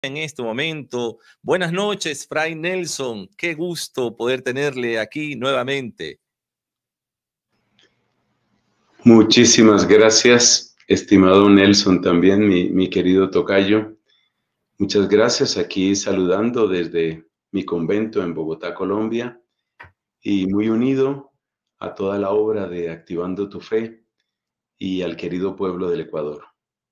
en este momento. Buenas noches, Fray Nelson. Qué gusto poder tenerle aquí nuevamente. Muchísimas gracias, estimado Nelson, también mi querido tocayo. Muchas gracias, aquí saludando desde mi convento en Bogotá, Colombia, y muy unido a toda la obra de Activando tu Fe y al querido pueblo del Ecuador.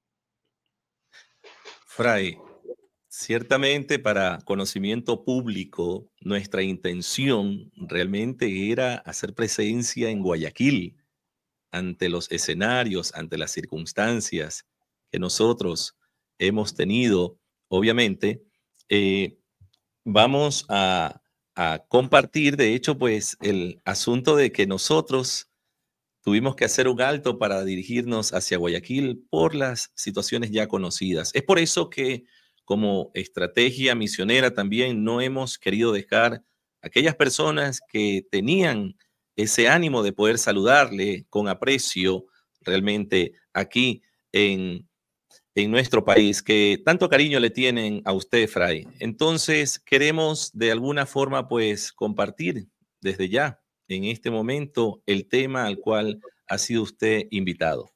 Fray, ciertamente para conocimiento público, nuestra intención realmente era hacer presencia en Guayaquil, ante los escenarios, ante las circunstancias que nosotros hemos tenido. Obviamente, vamos a compartir, de hecho, pues el asunto de que nosotros tuvimos que hacer un alto para dirigirnos hacia Guayaquil por las situaciones ya conocidas. Es por eso que como estrategia misionera también no hemos querido dejar a aquellas personas que tenían ese ánimo de poder saludarle con aprecio realmente aquí en nuestro país, que tanto cariño le tienen a usted, Fray. Entonces, queremos de alguna forma, pues, compartir desde ya, en este momento, el tema al cual ha sido usted invitado.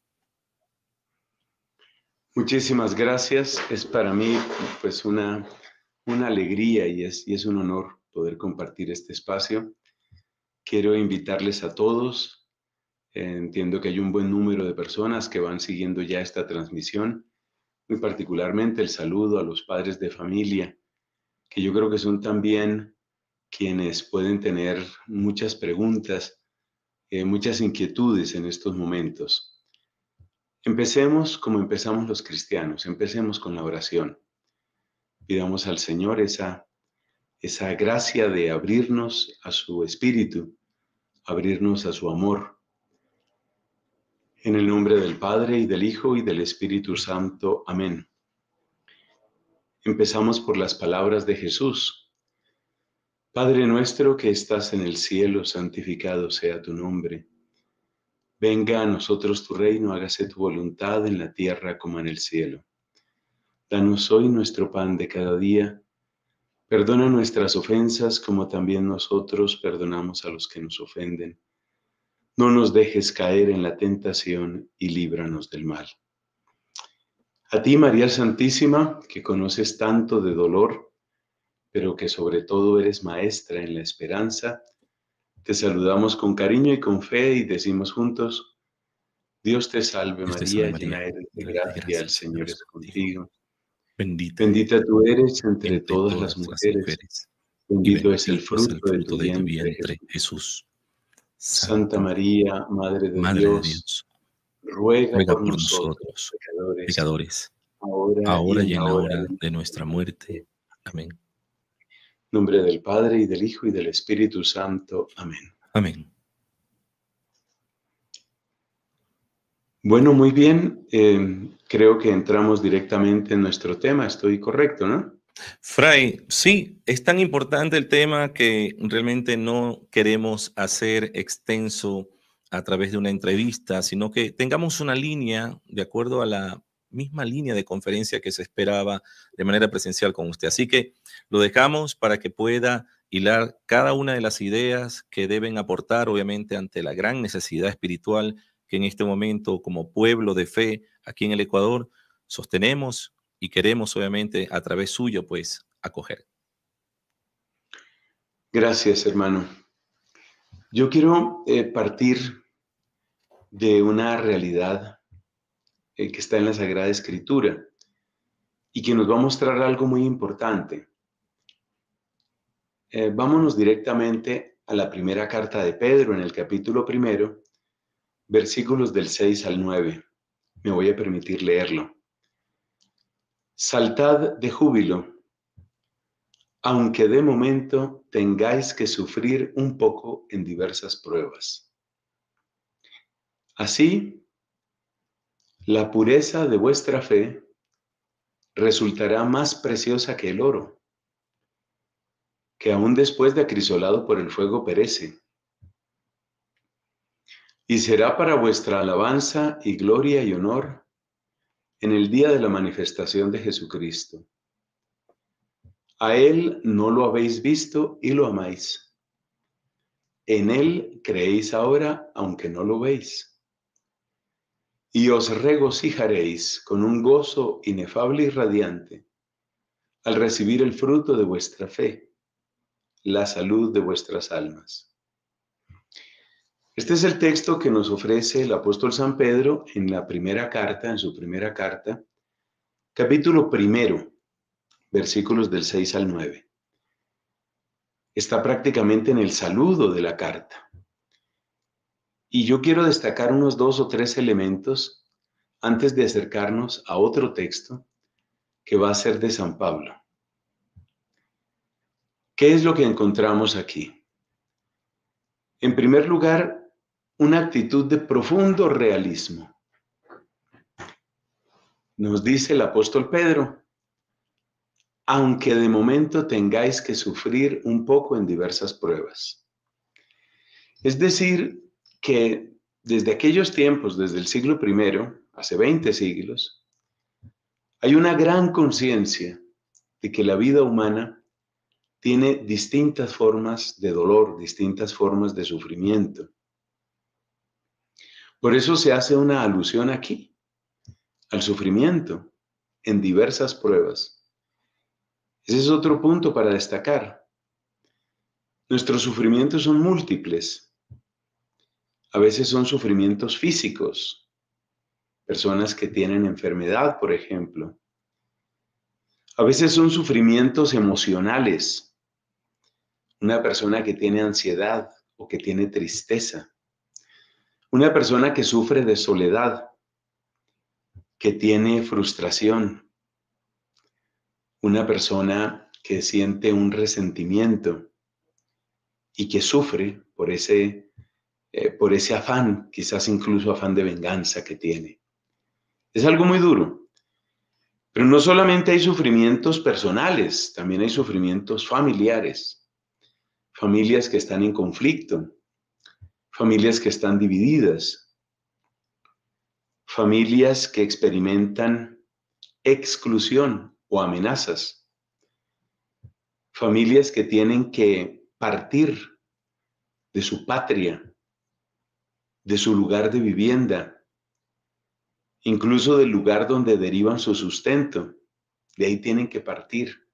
Muchísimas gracias. Es para mí, pues, una alegría y es un honor poder compartir este espacio. Quiero invitarles a todos. Entiendo que hay un buen número de personas que van siguiendo ya esta transmisión. Muy particularmente el saludo a los padres de familia, que yo creo que son también quienes pueden tener muchas preguntas, muchas inquietudes en estos momentos. Empecemos como empezamos los cristianos, empecemos con la oración. Pidamos al Señor esa gracia de abrirnos a su espíritu, abrirnos a su amor. En el nombre del Padre, y del Hijo, y del Espíritu Santo. Amén. Empezamos por las palabras de Jesús. Padre nuestro que estás en el cielo, santificado sea tu nombre. Venga a nosotros tu reino, hágase tu voluntad en la tierra como en el cielo. Danos hoy nuestro pan de cada día. Perdona nuestras ofensas como también nosotros perdonamos a los que nos ofenden. No nos dejes caer en la tentación y líbranos del mal. A ti, María Santísima, que conoces tanto de dolor, pero que sobre todo eres maestra en la esperanza, te saludamos con cariño y con fe y decimos juntos: Dios te salve Dios te María, salve, María, llena eres de llena eres de gracia, gracia, el el Señor Señor es es contigo. contigo. Bendita Bendita tú eres entre entre todas las todas las mujeres, mujeres, y bendito es el bendito es el fruto de tu fruto de tu vientre, vientre, Jesús. Jesús. Santa Santa María, María, Madre de Madre de Dios, Dios, ruega ruega por por nosotros, nosotros, pecadores, pecadores, ahora y ahora en y en la la hora hora de de nuestra nuestra muerte. muerte. Amén. En nombre del Padre, y del Hijo, y del Espíritu Santo. Amén. Amén. Bueno, muy bien. Creo que entramos directamente en nuestro tema. Estoy correcto, ¿no? Fray, sí, es tan importante el tema que realmente no queremos hacer extenso a través de una entrevista, sino que tengamos una línea de acuerdo a la misma línea de conferencia que se esperaba de manera presencial con usted. Así que lo dejamos para que pueda hilar cada una de las ideas que deben aportar, obviamente, ante la gran necesidad espiritual que en este momento, como pueblo de fe aquí en el Ecuador, sostenemos y queremos, obviamente, a través suyo, pues, acoger. Gracias, hermano. Yo quiero partir de una realidad que está en la Sagrada Escritura y que nos va a mostrar algo muy importante. Vámonos directamente a la primera carta de Pedro, en el capítulo 1, versículos del 6 al 9. Me voy a permitir leerlo. Saltad de júbilo, aunque de momento tengáis que sufrir un poco en diversas pruebas. Así, la pureza de vuestra fe resultará más preciosa que el oro, que aún después de acrisolado por el fuego perece, y será para vuestra alabanza y gloria y honor en el día de la manifestación de Jesucristo. A Él no lo habéis visto y lo amáis. En Él creéis ahora, aunque no lo veis. Y os regocijaréis con un gozo inefable y radiante al recibir el fruto de vuestra fe, la salud de vuestras almas. Este es el texto que nos ofrece el apóstol San Pedro en la primera carta, en su primera carta, capítulo 1, versículos del 6 al 9. Está prácticamente en el saludo de la carta. Y yo quiero destacar unos 2 o 3 elementos antes de acercarnos a otro texto que va a ser de San Pablo. ¿Qué es lo que encontramos aquí? En primer lugar, una actitud de profundo realismo. Nos dice el apóstol Pedro, aunque de momento tengáis que sufrir un poco en diversas pruebas. Es decir, que desde aquellos tiempos, desde el siglo I, hace 20 siglos, hay una gran conciencia de que la vida humana tiene distintas formas de dolor, distintas formas de sufrimiento. Por eso se hace una alusión aquí al sufrimiento en diversas pruebas. Ese es otro punto para destacar. Nuestros sufrimientos son múltiples. A veces son sufrimientos físicos, personas que tienen enfermedad, por ejemplo. A veces son sufrimientos emocionales, una persona que tiene ansiedad o que tiene tristeza, una persona que sufre de soledad, que tiene frustración, una persona que siente un resentimiento y que sufre por ese afán, quizás incluso afán de venganza que tiene. Es algo muy duro. Pero no solamente hay sufrimientos personales, también hay sufrimientos familiares. Familias que están en conflicto, familias que están divididas, familias que experimentan exclusión o amenazas, familias que tienen que partir de su patria, de su lugar de vivienda, incluso del lugar donde derivan su sustento. De ahí tienen que partir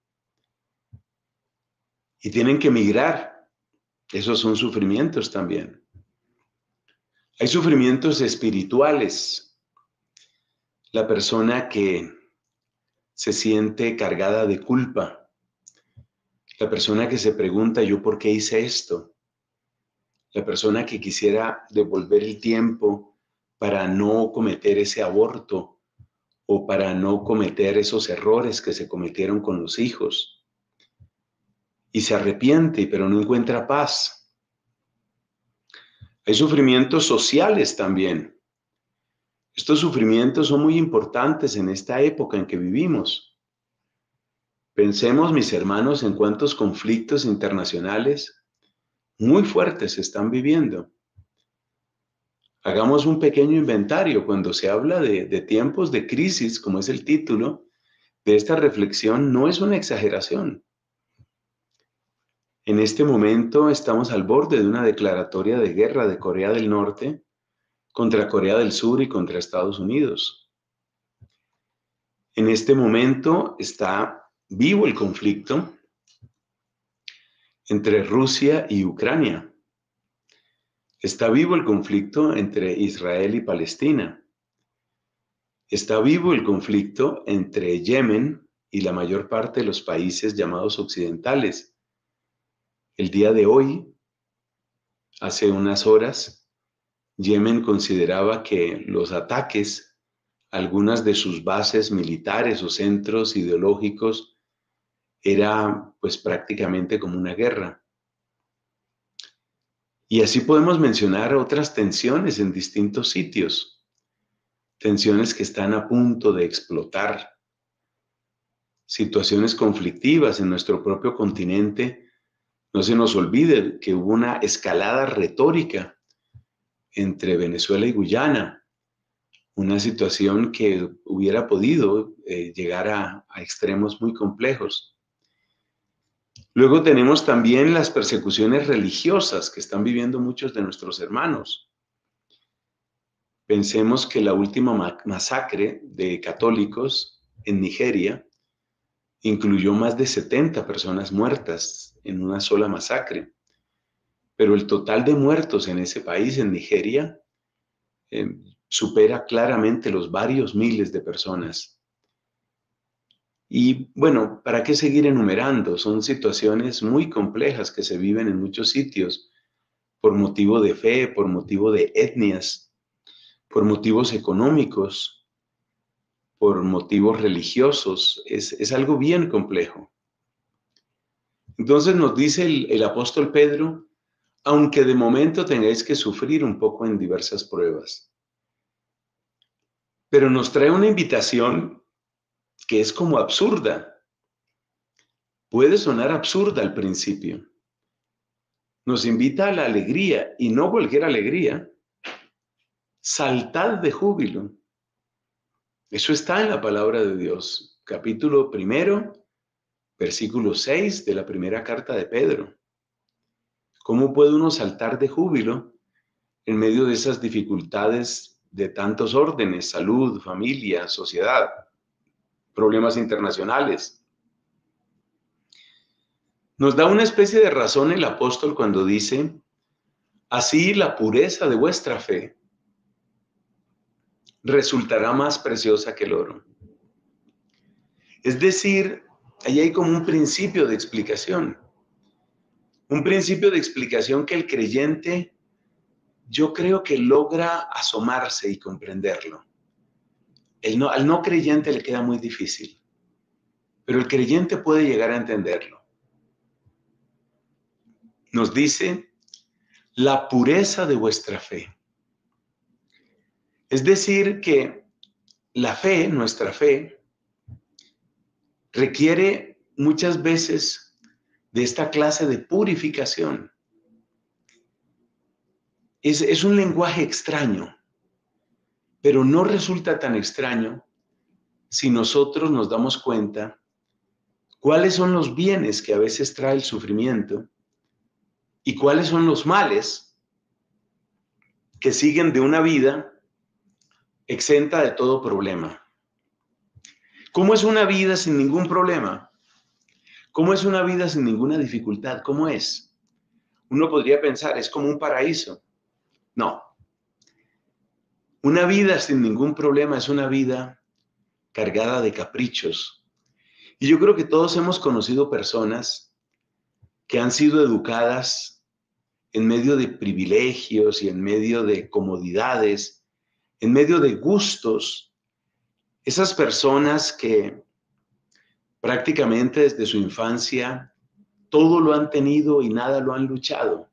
y tienen que emigrar. Esos son sufrimientos también. Hay sufrimientos espirituales. La persona que se siente cargada de culpa. La persona que se pregunta, ¿yo por qué hice esto? La persona que quisiera devolver el tiempo para no cometer ese aborto o para no cometer esos errores que se cometieron con los hijos. Y se arrepiente, pero no encuentra paz. Hay sufrimientos sociales también. Estos sufrimientos son muy importantes en esta época en que vivimos. Pensemos, mis hermanos, en cuántos conflictos internacionales muy fuertes se están viviendo. Hagamos un pequeño inventario cuando se habla de tiempos de crisis, como es el título de esta reflexión, no es una exageración. En este momento estamos al borde de una declaratoria de guerra de Corea del Norte contra Corea del Sur y contra Estados Unidos. En este momento está vivo el conflicto entre Rusia y Ucrania. Está vivo el conflicto entre Israel y Palestina. Está vivo el conflicto entre Yemen y la mayor parte de los países llamados occidentales. El día de hoy, hace unas horas, Yemen consideraba que los ataques a algunas de sus bases militares o centros ideológicos era pues prácticamente como una guerra. Y así podemos mencionar otras tensiones en distintos sitios, tensiones que están a punto de explotar, situaciones conflictivas en nuestro propio continente. No se nos olvide que hubo una escalada retórica entre Venezuela y Guyana, una situación que hubiera podido llegar a extremos muy complejos. Luego tenemos también las persecuciones religiosas que están viviendo muchos de nuestros hermanos. Pensemos que la última masacre de católicos en Nigeria incluyó más de 70 personas muertas en una sola masacre. Pero el total de muertos en ese país, en Nigeria, supera claramente los varios miles de personas. Y bueno, ¿para qué seguir enumerando? Son situaciones muy complejas que se viven en muchos sitios por motivo de fe, por motivo de etnias, por motivos económicos, por motivos religiosos. Es algo bien complejo. Entonces nos dice el apóstol Pedro, aunque de momento tengáis que sufrir un poco en diversas pruebas, pero nos trae una invitación que es como absurda. Puede sonar absurda al principio. Nos invita a la alegría, y no cualquier alegría. Saltad de júbilo. Eso está en la palabra de Dios. Capítulo 1, versículo 6 de la primera carta de Pedro. ¿Cómo puede uno saltar de júbilo en medio de esas dificultades de tantos órdenes, salud, familia, sociedad, problemas internacionales? Nos da una especie de razón el apóstol cuando dice, así la pureza de vuestra fe resultará más preciosa que el oro. Es decir, ahí hay como un principio de explicación. Un principio de explicación que el creyente, yo creo que logra asomarse y comprenderlo. Al no creyente le queda muy difícil, pero el creyente puede llegar a entenderlo. Nos dice, la pureza de vuestra fe. Es decir, que la fe, nuestra fe, requiere muchas veces de esta clase de purificación. Es un lenguaje extraño, pero no resulta tan extraño si nosotros nos damos cuenta cuáles son los bienes que a veces trae el sufrimiento y cuáles son los males que siguen de una vida exenta de todo problema. ¿Cómo es una vida sin ningún problema? ¿Cómo es una vida sin ninguna dificultad? ¿Cómo es? Uno podría pensar, es como un paraíso. No. Una vida sin ningún problema es una vida cargada de caprichos. Y yo creo que todos hemos conocido personas que han sido educadas en medio de privilegios y en medio de comodidades, en medio de gustos. Esas personas que prácticamente desde su infancia todo lo han tenido y nada lo han luchado.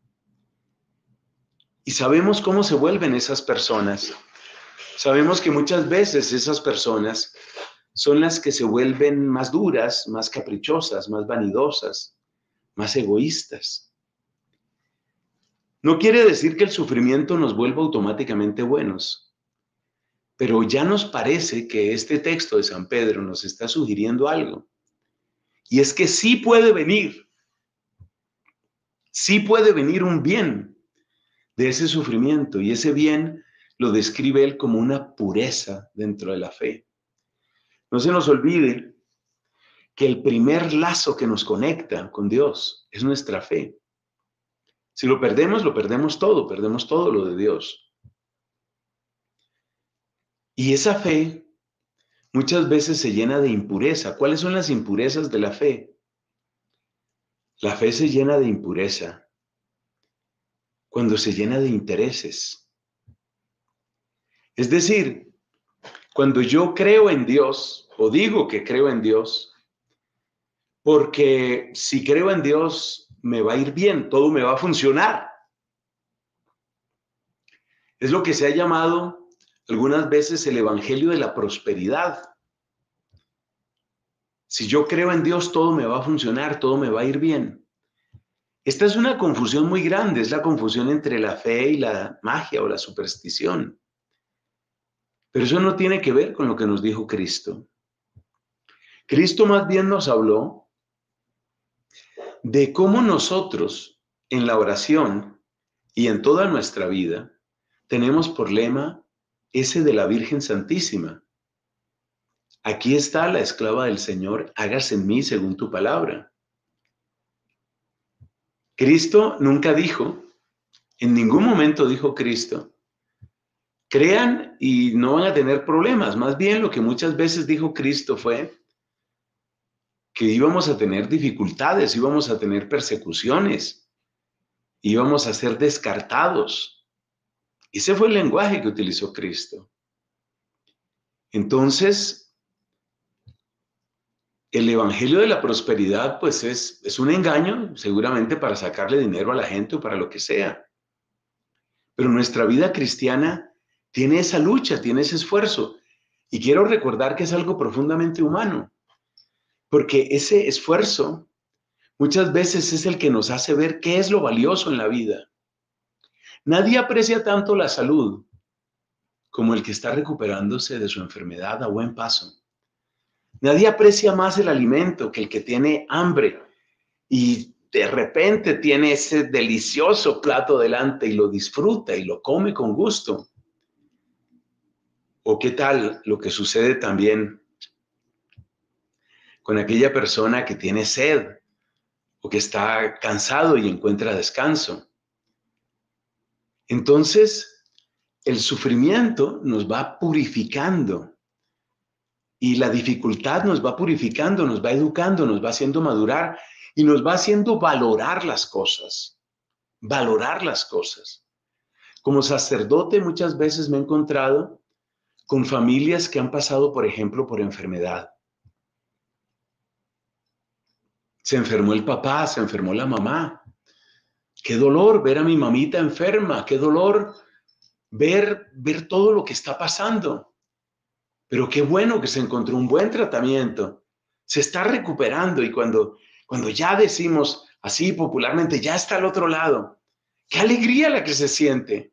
Y sabemos cómo se vuelven esas personas. Sabemos que muchas veces esas personas son las que se vuelven más duras, más caprichosas, más vanidosas, más egoístas. No quiere decir que el sufrimiento nos vuelva automáticamente buenos, pero ya nos parece que este texto de San Pedro nos está sugiriendo algo. Y es que sí puede venir un bien de ese sufrimiento, y ese bien lo describe él como una pureza dentro de la fe. No se nos olvide que el primer lazo que nos conecta con Dios es nuestra fe. Si lo perdemos perdemos todo lo de Dios. Y esa fe muchas veces se llena de impureza. ¿Cuáles son las impurezas de la fe? La fe se llena de impureza cuando se llena de intereses. Es decir, cuando yo creo en Dios, o digo que creo en Dios, porque si creo en Dios me va a ir bien, todo me va a funcionar. Es lo que se ha llamado algunas veces el evangelio de la prosperidad. Si yo creo en Dios, todo me va a funcionar, todo me va a ir bien. Esta es una confusión muy grande, es la confusión entre la fe y la magia o la superstición. Pero eso no tiene que ver con lo que nos dijo Cristo. Cristo más bien nos habló de cómo nosotros en la oración y en toda nuestra vida tenemos por lema ese de la Virgen Santísima. Aquí está la esclava del Señor, hágase en mí según tu palabra. Cristo nunca dijo, en ningún momento dijo Cristo, crean y no van a tener problemas. Más bien lo que muchas veces dijo Cristo fue que íbamos a tener dificultades, íbamos a tener persecuciones, íbamos a ser descartados. Ese fue el lenguaje que utilizó Cristo. Entonces, el evangelio de la prosperidad, pues es un engaño, seguramente para sacarle dinero a la gente o para lo que sea. Pero nuestra vida cristiana tiene esa lucha, tiene ese esfuerzo. Y quiero recordar que es algo profundamente humano, porque ese esfuerzo muchas veces es el que nos hace ver qué es lo valioso en la vida. Nadie aprecia tanto la salud como el que está recuperándose de su enfermedad a buen paso. Nadie aprecia más el alimento que el que tiene hambre y de repente tiene ese delicioso plato delante y lo disfruta y lo come con gusto. ¿O qué tal lo que sucede también con aquella persona que tiene sed o que está cansado y encuentra descanso? Entonces, el sufrimiento nos va purificando y la dificultad nos va purificando, nos va educando, nos va haciendo madurar y nos va haciendo valorar las cosas. Valorar las cosas. Como sacerdote muchas veces me he encontrado con familias que han pasado, por ejemplo, por enfermedad. Se enfermó el papá, se enfermó la mamá. Qué dolor ver a mi mamita enferma, qué dolor ver todo lo que está pasando. Pero qué bueno que se encontró un buen tratamiento. Se está recuperando y cuando ya decimos así popularmente, ya está al otro lado, qué alegría la que se siente.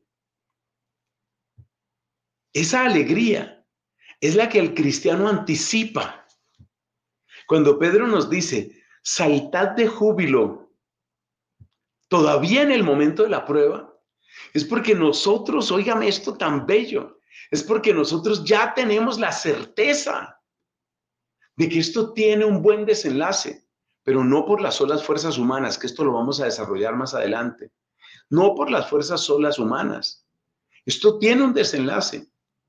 Esa alegría es la que el cristiano anticipa. Cuando Pedro nos dice, saltad de júbilo, todavía en el momento de la prueba, es porque nosotros, óigame esto tan bello, es porque nosotros ya tenemos la certeza de que esto tiene un buen desenlace, pero no por las solas fuerzas humanas, que esto lo vamos a desarrollar más adelante, no por las fuerzas solas humanas. Esto tiene un desenlace.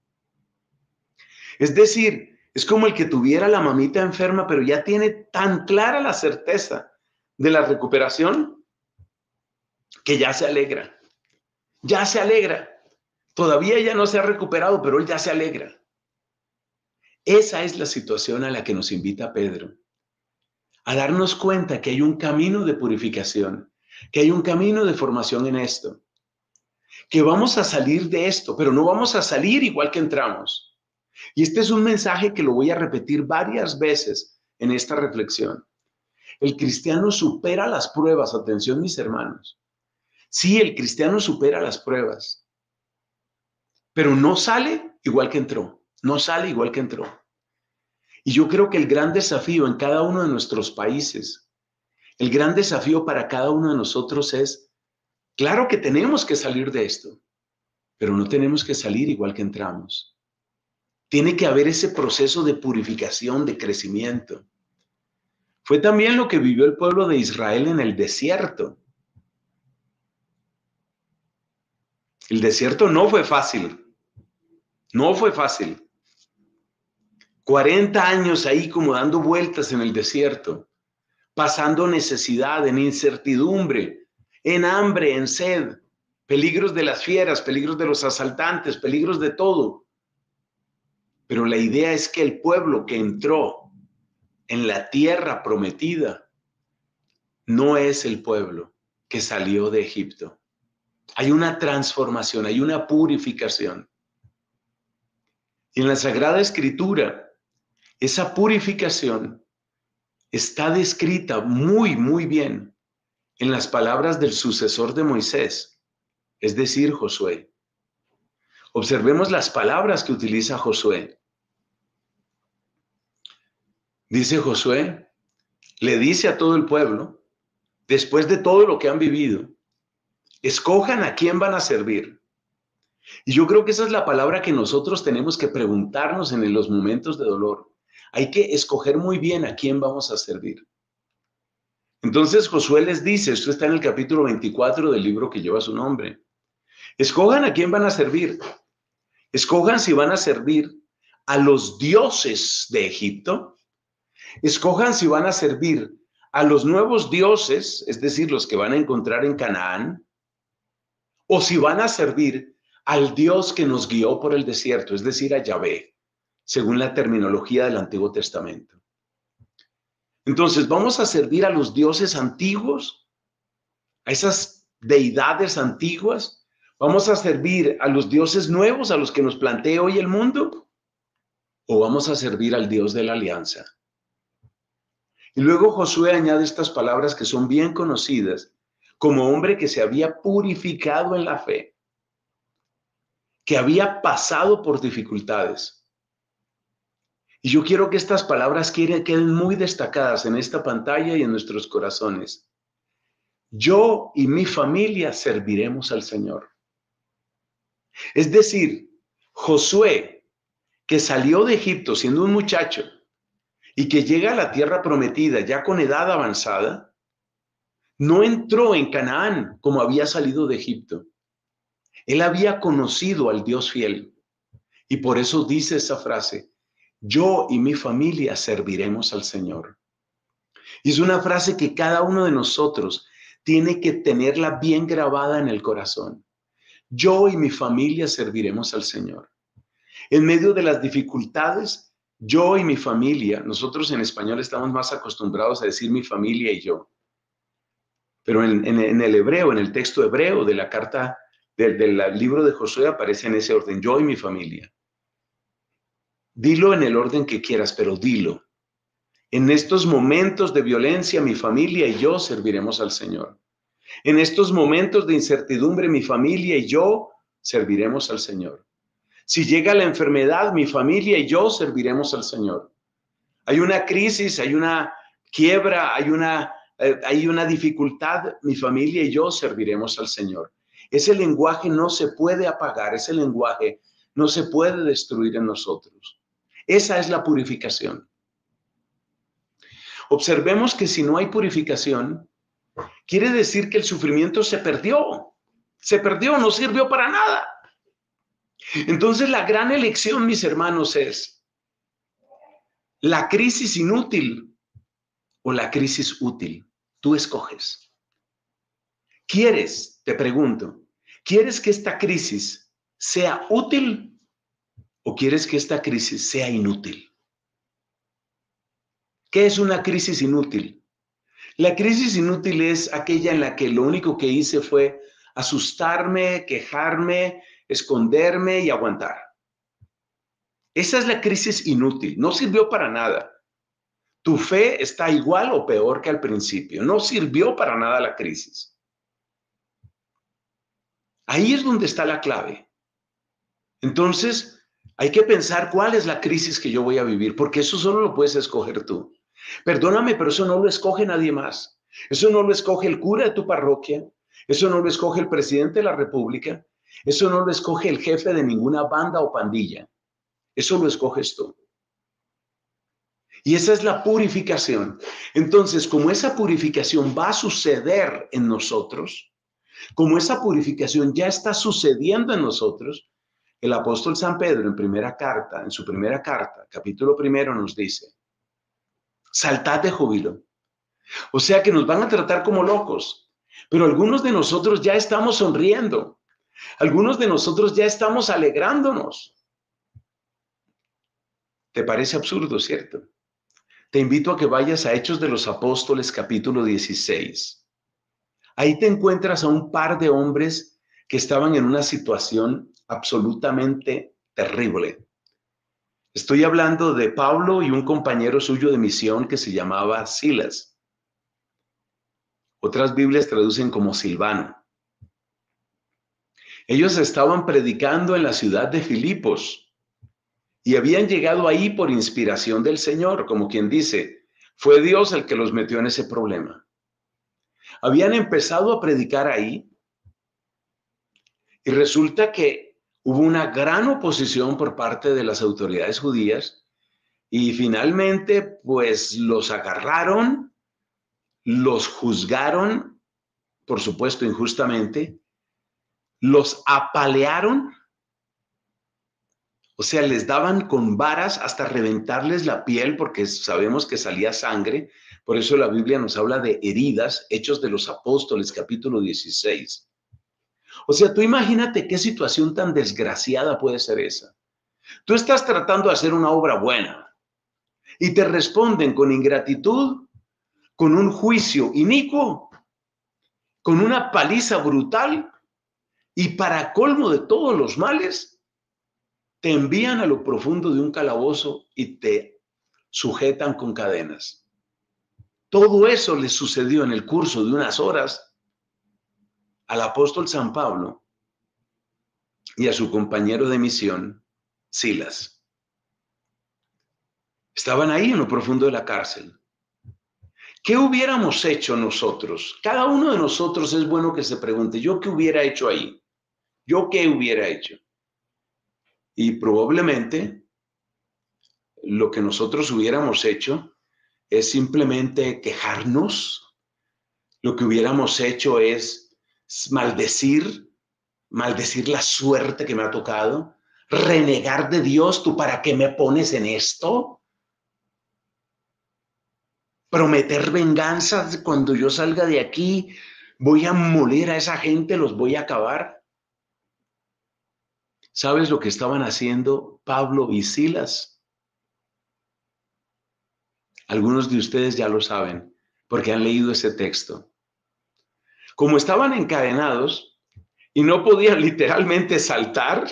Es decir, es como el que tuviera la mamita enferma, pero ya tiene tan clara la certeza de la recuperación que ya se alegra. Ya se alegra. Todavía ya no se ha recuperado, pero él ya se alegra. Esa es la situación a la que nos invita Pedro. A darnos cuenta que hay un camino de purificación, que hay un camino de formación en esto. Que vamos a salir de esto, pero no vamos a salir igual que entramos. Y este es un mensaje que lo voy a repetir varias veces en esta reflexión. El cristiano supera las pruebas. Atención, mis hermanos. Sí, el cristiano supera las pruebas, pero no sale igual que entró. No sale igual que entró. Y yo creo que el gran desafío en cada uno de nuestros países, el gran desafío para cada uno de nosotros es, claro que tenemos que salir de esto, pero no tenemos que salir igual que entramos. Tiene que haber ese proceso de purificación, de crecimiento. Fue también lo que vivió el pueblo de Israel en el desierto. El desierto no fue fácil. No fue fácil. 40 años ahí como dando vueltas en el desierto, pasando necesidad, en incertidumbre, en hambre, en sed, peligros de las fieras, peligros de los asaltantes, peligros de todo. Pero la idea es que el pueblo que entró en la tierra prometida no es el pueblo que salió de Egipto. Hay una transformación, hay una purificación. Y en la Sagrada Escritura, esa purificación está descrita muy, muy bien en las palabras del sucesor de Moisés, es decir, Josué. Observemos las palabras que utiliza Josué. Dice Josué, le dice a todo el pueblo, después de todo lo que han vivido, escojan a quién van a servir. Y yo creo que esa es la palabra que nosotros tenemos que preguntarnos en los momentos de dolor. Hay que escoger muy bien a quién vamos a servir. Entonces Josué les dice, esto está en el capítulo 24 del libro que lleva su nombre, escojan a quién van a servir. Escojan si van a servir a los dioses de Egipto. Escojan si van a servir a los nuevos dioses, es decir, los que van a encontrar en Canaán, o si van a servir al Dios que nos guió por el desierto, es decir, a Yahvé, según la terminología del Antiguo Testamento. Entonces, ¿vamos a servir a los dioses antiguos? ¿A esas deidades antiguas? ¿Vamos a servir a los dioses nuevos, a los que nos plantea hoy el mundo? ¿O vamos a servir al Dios de la alianza? Y luego Josué añade estas palabras que son bien conocidas, como hombre que se había purificado en la fe, que había pasado por dificultades. Y yo quiero que estas palabras queden muy destacadas en esta pantalla y en nuestros corazones. Yo y mi familia serviremos al Señor. Es decir, Josué, que salió de Egipto siendo un muchacho y que llega a la tierra prometida ya con edad avanzada, no entró en Canaán como había salido de Egipto. Él había conocido al Dios fiel y por eso dice esa frase, yo y mi familia serviremos al Señor. Y es una frase que cada uno de nosotros tiene que tenerla bien grabada en el corazón. Yo y mi familia serviremos al Señor. En medio de las dificultades, yo y mi familia, nosotros en español estamos más acostumbrados a decir mi familia y yo. Pero en el hebreo, en el texto hebreo de la carta del libro de Josué aparece en ese orden, yo y mi familia. Dilo en el orden que quieras, pero dilo. En estos momentos de violencia, mi familia y yo serviremos al Señor. En estos momentos de incertidumbre, mi familia y yo serviremos al Señor. Si llega la enfermedad, mi familia y yo serviremos al Señor. Hay una crisis, hay una quiebra, hay una dificultad, mi familia y yo serviremos al Señor. Ese lenguaje no se puede apagar, ese lenguaje no se puede destruir en nosotros. Esa es la purificación. Observemos que si no hay purificación, quiere decir que el sufrimiento se perdió, no sirvió para nada. Entonces la gran elección, mis hermanos, es la crisis inútil o la crisis útil. Tú escoges. ¿Quieres, te pregunto, quieres que esta crisis sea útil o quieres que esta crisis sea inútil? ¿Qué es una crisis inútil? La crisis inútil es aquella en la que lo único que hice fue asustarme, quejarme, esconderme y aguantar. Esa es la crisis inútil, no sirvió para nada. Tu fe está igual o peor que al principio, no sirvió para nada la crisis. Ahí es donde está la clave. Entonces, hay que pensar cuál es la crisis que yo voy a vivir, porque eso solo lo puedes escoger tú. Perdóname, pero eso no lo escoge nadie más. Eso no lo escoge el cura de tu parroquia, eso no lo escoge el presidente de la República, eso no lo escoge el jefe de ninguna banda o pandilla. Eso lo escoges tú. Y esa es la purificación. Entonces, como esa purificación va a suceder en nosotros, como esa purificación ya está sucediendo en nosotros, el apóstol San Pedro en su primera carta, capítulo 1, nos dice, saltad de júbilo. O sea que nos van a tratar como locos, pero algunos de nosotros ya estamos sonriendo. Algunos de nosotros ya estamos alegrándonos. ¿Te parece absurdo, cierto? Te invito a que vayas a Hechos de los Apóstoles, capítulo 16. Ahí te encuentras a un par de hombres que estaban en una situación absolutamente terrible. Estoy hablando de Pablo y un compañero suyo de misión que se llamaba Silas. Otras Biblias traducen como Silvano. Ellos estaban predicando en la ciudad de Filipos y habían llegado ahí por inspiración del Señor, como quien dice, fue Dios el que los metió en ese problema. Habían empezado a predicar ahí y resulta que hubo una gran oposición por parte de las autoridades judías y finalmente pues los agarraron, los juzgaron, por supuesto injustamente, los apalearon, o sea, les daban con varas hasta reventarles la piel porque sabemos que salía sangre. Por eso la Biblia nos habla de heridas, Hechos de los Apóstoles, capítulo 16. O sea, tú imagínate qué situación tan desgraciada puede ser esa. Tú estás tratando de hacer una obra buena y te responden con ingratitud, con un juicio inicuo, con una paliza brutal y para colmo de todos los males, te envían a lo profundo de un calabozo y te sujetan con cadenas. Todo eso le sucedió en el curso de unas horas al apóstol San Pablo y a su compañero de misión, Silas. Estaban ahí en lo profundo de la cárcel. ¿Qué hubiéramos hecho nosotros? Cada uno de nosotros es bueno que se pregunte, ¿yo qué hubiera hecho ahí? ¿Yo qué hubiera hecho? Y probablemente lo que nosotros hubiéramos hecho es simplemente quejarnos. Lo que hubiéramos hecho es maldecir la suerte que me ha tocado, renegar de Dios. ¿Tú para qué me pones en esto? Prometer venganzas cuando yo salga de aquí, voy a moler a esa gente, los voy a acabar. ¿Sabes lo que estaban haciendo Pablo y Silas? Algunos de ustedes ya lo saben, porque han leído ese texto. Como estaban encadenados y no podían literalmente saltar,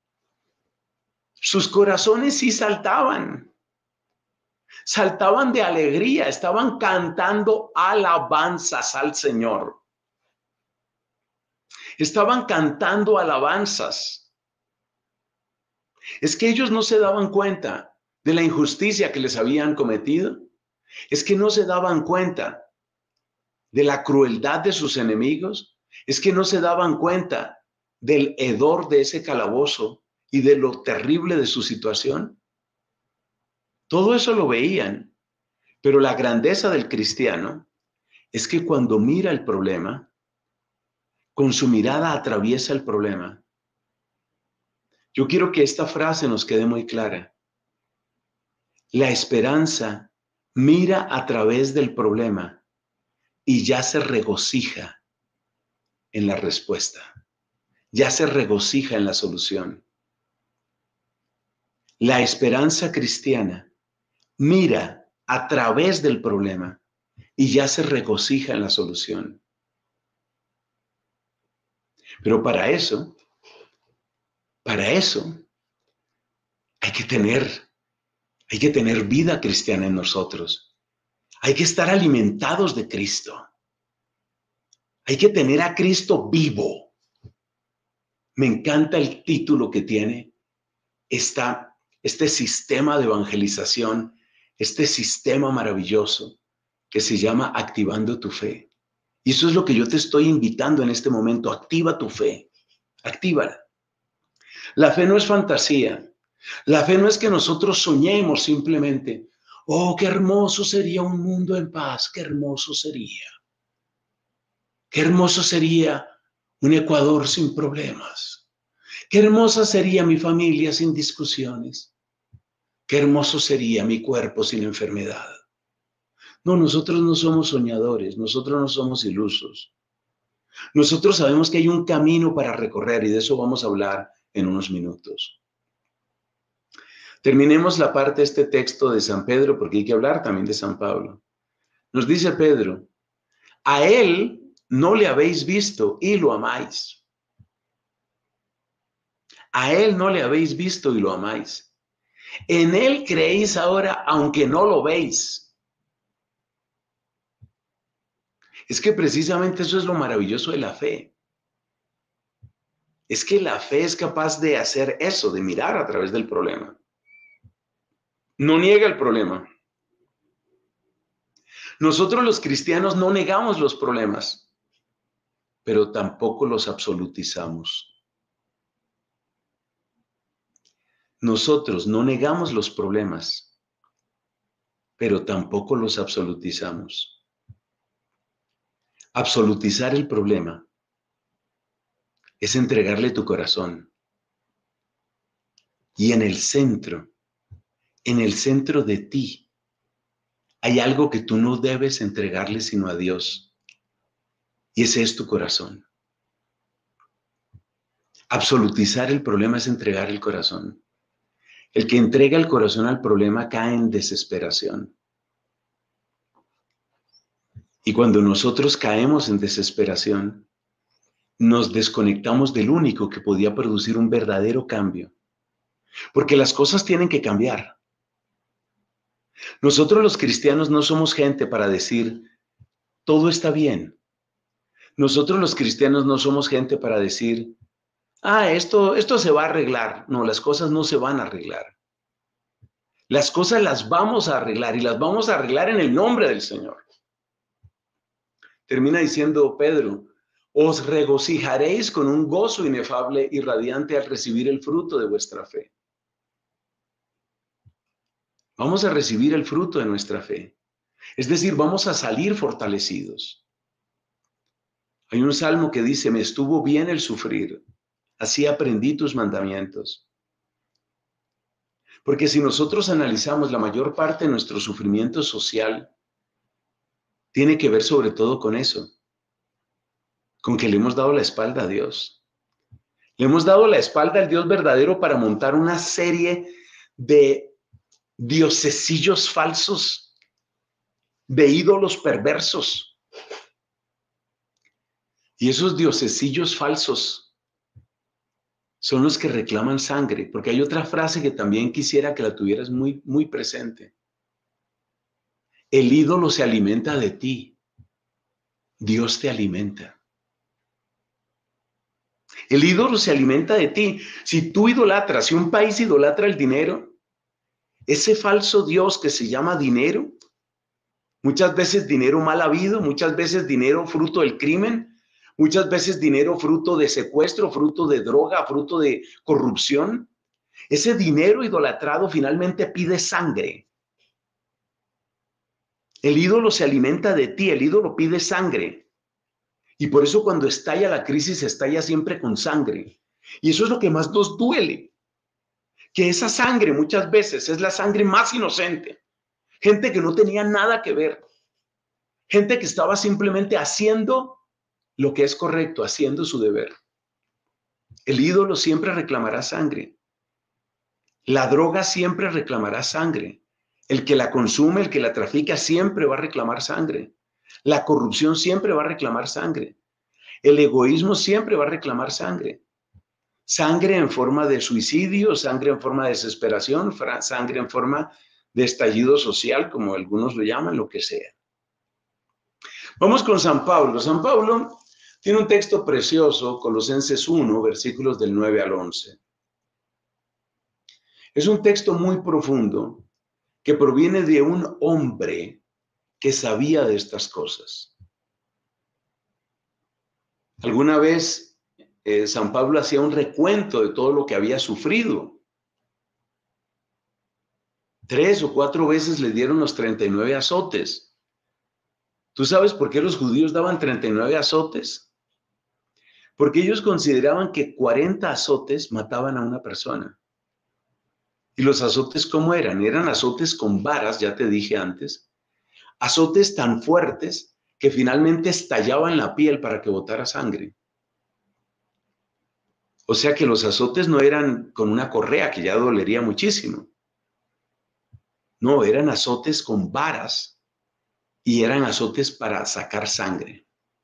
sus corazones sí saltaban. Saltaban de alegría, estaban cantando alabanzas al Señor. Estaban cantando alabanzas. Es que ellos no se daban cuenta de la injusticia que les habían cometido. Es que no se daban cuenta de la crueldad de sus enemigos. Es que no se daban cuenta del hedor de ese calabozo y de lo terrible de su situación. Todo eso lo veían, pero la grandeza del cristiano es que cuando mira el problema, con su mirada atraviesa el problema. Yo quiero que esta frase nos quede muy clara. La esperanza mira a través del problema y ya se regocija en la respuesta, ya se regocija en la solución. La esperanza cristiana mira a través del problema y ya se regocija en la solución. Pero para eso hay que tener vida cristiana en nosotros. Hay que estar alimentados de Cristo. Hay que tener a Cristo vivo. Me encanta el título que tiene este sistema de evangelización, este sistema maravilloso que se llama Activando tu Fe. Y eso es lo que yo te estoy invitando en este momento. Activa tu fe. Actívala. La fe no es fantasía. La fe no es que nosotros soñemos simplemente. Oh, qué hermoso sería un mundo en paz. Qué hermoso sería. Qué hermoso sería un Ecuador sin problemas. Qué hermosa sería mi familia sin discusiones. Qué hermoso sería mi cuerpo sin enfermedad. No, nosotros no somos soñadores, nosotros no somos ilusos. Nosotros sabemos que hay un camino para recorrer y de eso vamos a hablar en unos minutos. Terminemos la parte de este texto de San Pedro porque hay que hablar también de San Pablo. Nos dice Pedro, a él no le habéis visto y lo amáis. A él no le habéis visto y lo amáis. En él creéis ahora, aunque no lo veis. Es que precisamente eso es lo maravilloso de la fe. Es que la fe es capaz de hacer eso, de mirar a través del problema. No niega el problema. Nosotros los cristianos no negamos los problemas, pero tampoco los absolutizamos. Nosotros no negamos los problemas, pero tampoco los absolutizamos. Absolutizar el problema es entregarle tu corazón. Y en el centro de ti, hay algo que tú no debes entregarle sino a Dios. Y ese es tu corazón. Absolutizar el problema es entregar el corazón. El que entrega el corazón al problema cae en desesperación. Y cuando nosotros caemos en desesperación, nos desconectamos del único que podía producir un verdadero cambio. Porque las cosas tienen que cambiar. Nosotros los cristianos no somos gente para decir, todo está bien. Nosotros los cristianos no somos gente para decir, esto se va a arreglar. No, las cosas no se van a arreglar. Las cosas las vamos a arreglar y las vamos a arreglar en el nombre del Señor. Termina diciendo Pedro, os regocijaréis con un gozo inefable y radiante al recibir el fruto de vuestra fe. Vamos a recibir el fruto de nuestra fe. Es decir, vamos a salir fortalecidos. Hay un salmo que dice, me estuvo bien el sufrir, así aprendí tus mandamientos. Porque si nosotros analizamos la mayor parte de nuestro sufrimiento social, tiene que ver sobre todo con eso, con que le hemos dado la espalda a Dios. Le hemos dado la espalda al Dios verdadero para montar una serie de diosesillos falsos, de ídolos perversos. Y esos diosesillos falsos son los que reclaman sangre, porque hay otra frase que también quisiera que la tuvieras muy, muy presente. El ídolo se alimenta de ti, Dios te alimenta. El ídolo se alimenta de ti. Si tú idolatras, si un país idolatra el dinero, ese falso Dios que se llama dinero, muchas veces dinero mal habido, muchas veces dinero fruto del crimen, muchas veces dinero fruto de secuestro, fruto de droga, fruto de corrupción. Ese dinero idolatrado finalmente pide sangre. El ídolo se alimenta de ti, el ídolo pide sangre. Y por eso cuando estalla la crisis, estalla siempre con sangre. Y eso es lo que más nos duele. Que esa sangre muchas veces es la sangre más inocente. Gente que no tenía nada que ver. Gente que estaba simplemente haciendo lo que es correcto, haciendo su deber. El ídolo siempre reclamará sangre. La droga siempre reclamará sangre. El que la consume, el que la trafica, siempre va a reclamar sangre. La corrupción siempre va a reclamar sangre. El egoísmo siempre va a reclamar sangre. Sangre en forma de suicidio, sangre en forma de desesperación, sangre en forma de estallido social, como algunos lo llaman, lo que sea. Vamos con San Pablo. San Pablo tiene un texto precioso, Colosenses 1, versículos del 9 al 11. Es un texto muy profundo que proviene de un hombre que sabía de estas cosas. Alguna vez San Pablo hacía un recuento de todo lo que había sufrido. 3 o 4 veces le dieron los 39 azotes. ¿Tú sabes por qué los judíos daban 39 azotes? Porque ellos consideraban que 40 azotes mataban a una persona. ¿Y los azotes cómo eran? Eran azotes con varas, ya te dije antes. Azotes tan fuertes que finalmente estallaban la piel para que botara sangre. O sea que los azotes no eran con una correa, que ya dolería muchísimo. No, eran azotes con varas y eran azotes para sacar sangre.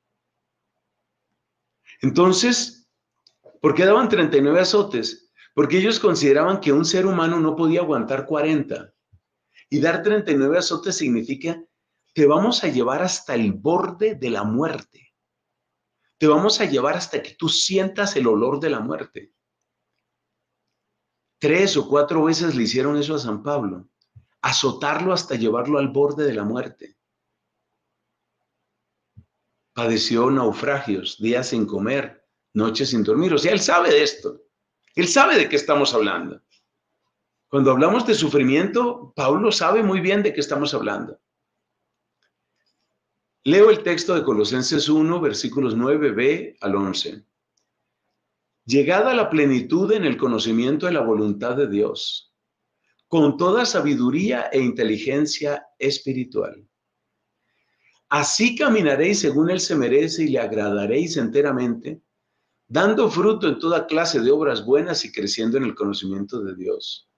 Entonces, ¿por qué daban 39 azotes? Porque ellos consideraban que un ser humano no podía aguantar 40. Y dar 39 azotes significa te vamos a llevar hasta el borde de la muerte. Te vamos a llevar hasta que tú sientas el olor de la muerte. 3 o 4 veces le hicieron eso a San Pablo. Azotarlo hasta llevarlo al borde de la muerte. padeció naufragios, días sin comer, noches sin dormir. O sea, Él sabe de esto. Él sabe de qué estamos hablando. Cuando hablamos de sufrimiento, Pablo sabe muy bien de qué estamos hablando. Leo el texto de Colosenses 1, versículos 9b al 11. Llegada a la plenitud en el conocimiento de la voluntad de Dios, con toda sabiduría e inteligencia espiritual. Así caminaréis según Él se merece y le agradaréis enteramente, dando fruto en toda clase de obras buenas y creciendo en el conocimiento de Dios.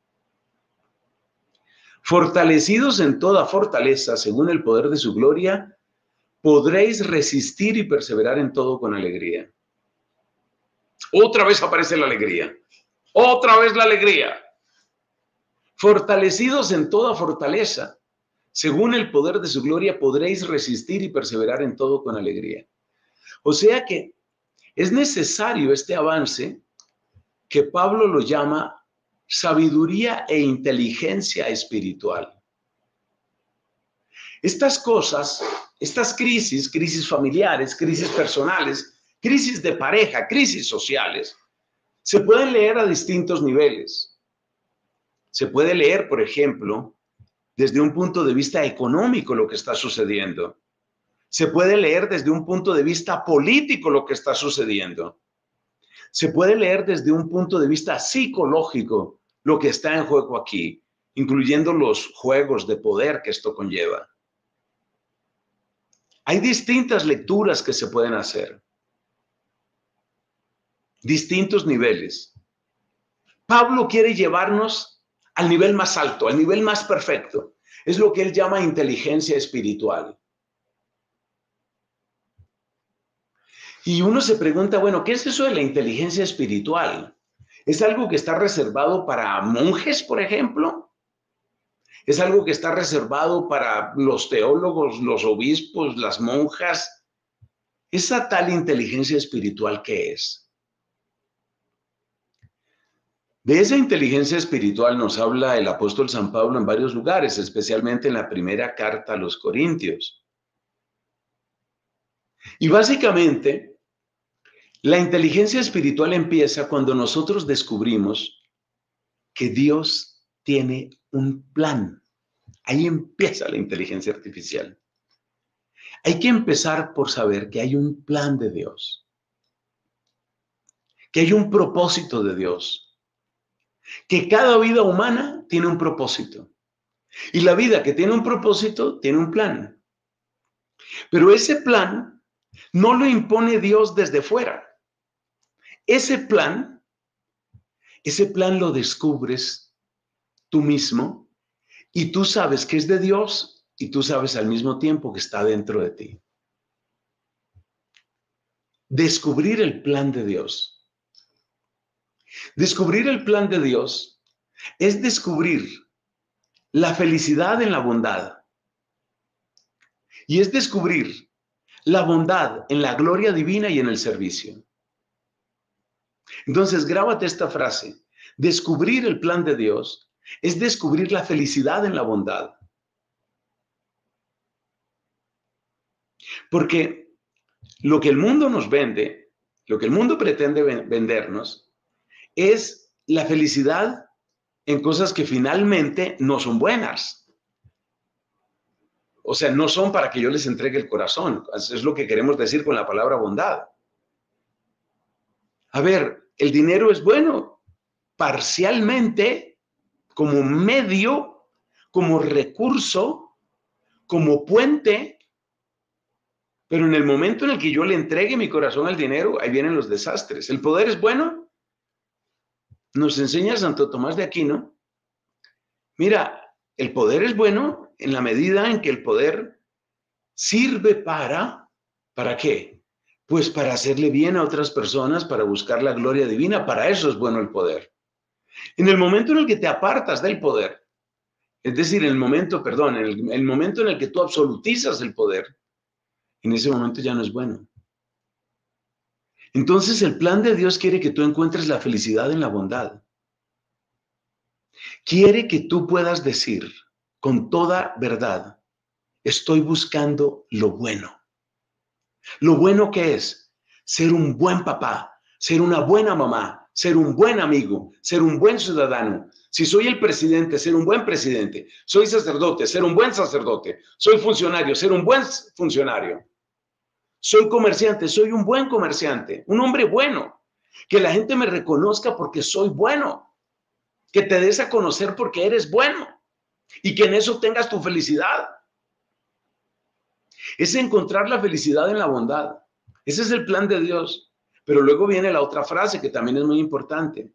Fortalecidos en toda fortaleza, según el poder de su gloria, podréis resistir y perseverar en todo con alegría. Otra vez aparece la alegría. Otra vez la alegría. Fortalecidos en toda fortaleza, según el poder de su gloria, podréis resistir y perseverar en todo con alegría. O sea que es necesario este avance que Pablo lo llama sabiduría e inteligencia espiritual. Estas cosas, estas crisis familiares, crisis personales, crisis de pareja, crisis sociales, se pueden leer a distintos niveles. Se puede leer, por ejemplo, desde un punto de vista económico lo que está sucediendo. Se puede leer desde un punto de vista político lo que está sucediendo. Se puede leer desde un punto de vista psicológico lo que está en juego aquí, incluyendo los juegos de poder que esto conlleva. Hay distintas lecturas que se pueden hacer. Distintos niveles. Pablo quiere llevarnos al nivel más alto, al nivel más perfecto. Es lo que él llama inteligencia espiritual. Y uno se pregunta, bueno, ¿qué es eso de la inteligencia espiritual? ¿Es algo que está reservado para monjes, por ejemplo? ¿Es algo que está reservado para los teólogos, los obispos, las monjas? ¿Esa tal inteligencia espiritual qué es? De esa inteligencia espiritual nos habla el apóstol San Pablo en varios lugares, especialmente en la primera carta a los Corintios. Y básicamente, la inteligencia espiritual empieza cuando nosotros descubrimos que Dios tiene un plan. Ahí empieza la inteligencia artificial. Hay que empezar por saber que hay un plan de Dios, que hay un propósito de Dios, que cada vida humana tiene un propósito. Y la vida que tiene un propósito tiene un plan. Pero ese plan no lo impone Dios desde fuera. Ese plan lo descubres tú mismo y tú sabes que es de Dios y tú sabes al mismo tiempo que está dentro de ti. Descubrir el plan de Dios. Descubrir el plan de Dios es descubrir la felicidad en la bondad. Y es descubrir la bondad en la gloria divina y en el servicio. Entonces, grábate esta frase. Descubrir el plan de Dios es descubrir la felicidad en la bondad. Porque lo que el mundo nos vende, lo que el mundo pretende vendernos, es la felicidad en cosas que finalmente no son buenas. O sea, no son para que yo les entregue el corazón. Es lo que queremos decir con la palabra bondad. A ver, el dinero es bueno parcialmente, como medio, como recurso, como puente, pero en el momento en el que yo le entregue mi corazón al dinero, ahí vienen los desastres. ¿El poder es bueno? Nos enseña Santo Tomás de Aquino. Mira, el poder es bueno en la medida en que el poder sirve ¿para qué? Pues para hacerle bien a otras personas, para buscar la gloria divina. Para eso es bueno el poder. En el momento en el que te apartas del poder, es decir, en el momento en el que tú absolutizas el poder, en ese momento ya no es bueno. Entonces el plan de Dios quiere que tú encuentres la felicidad en la bondad. Quiere que tú puedas decir con toda verdad, estoy buscando lo bueno. Lo bueno que es ser un buen papá, ser una buena mamá, ser un buen amigo, ser un buen ciudadano. Si soy el presidente, ser un buen presidente. Soy sacerdote, ser un buen sacerdote. Soy funcionario, ser un buen funcionario. Soy comerciante, soy un buen comerciante, un hombre bueno. Que la gente me reconozca porque soy bueno. Que te des a conocer porque eres bueno. Y que en eso tengas tu felicidad. Es encontrar la felicidad en la bondad. Ese es el plan de Dios. Pero luego viene la otra frase que también es muy importante.